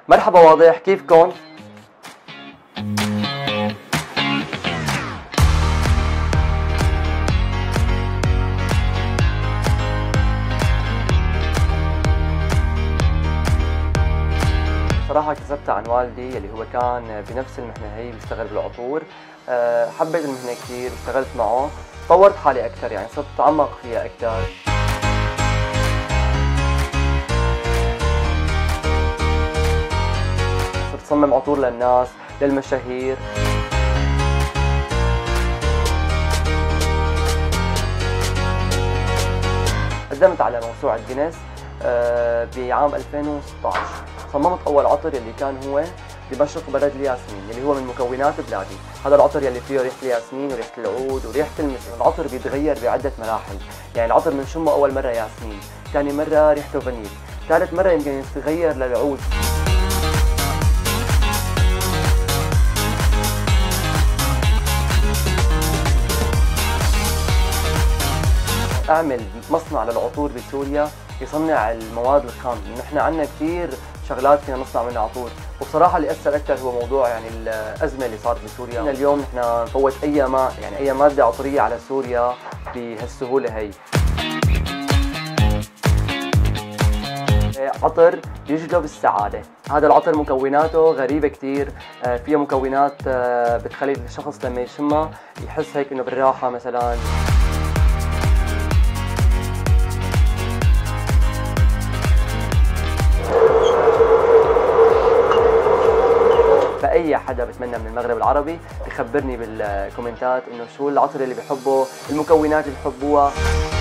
مرحبا واضح، كيفكن؟ صراحة اكتسبتها عن والدي اللي هو كان بنفس المهنة هي بيشتغل بالعطور. حبيت المهنة كثير واشتغلت معه، طورت حالي أكثر، يعني صرت أتعمق فيها أكثر. صرت أصمم عطور للناس، للمشاهير. قدمت على موسوعة جينيس بعام 2016. صممت أول عطر يلي كان هو بمشرق برد الياسمين، اللي هو من مكونات بلادي. هذا العطر يلي فيه ريحة الياسمين وريحة العود وريحة المسك. العطر بيتغير بعدة مراحل، يعني العطر بنشمه أول مرة ياسمين، ثاني مرة ريحته فانيل، ثالث مرة يمكن يتغير للعود. أعمل مصنع للعطور بسوريا يصنع المواد الخام، لأنه نحن عندنا كثير شغلات فينا نصنع منها عطور. وبصراحة اللي أثر أكثر هو موضوع يعني الأزمة اللي صارت بسوريا. اليوم نحن نفوت أي مادة عطرية على سوريا بهالسهولة هي. عطر بيجلب السعادة. هذا العطر مكوناته غريبة كتير، فيها مكونات بتخلي الشخص لما يشمها يحس هيك إنه بالراحة مثلا. فأي حدا بتمنى من المغرب العربي يخبرني بالكومنتات إنه شو العطر اللي بحبه، المكونات اللي بحبوها.